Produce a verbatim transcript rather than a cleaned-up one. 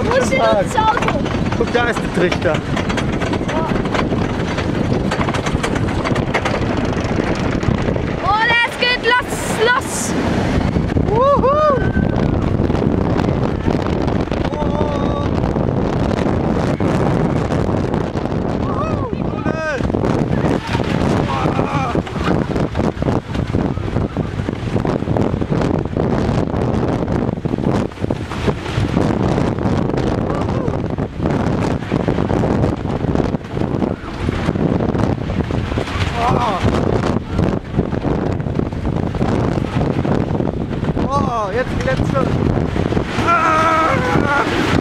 Wo steht das Auto? Guck, da ist der Trichter. Oh, es geht los, los! Wuhu! Oh, jetzt glänzt es. Ah!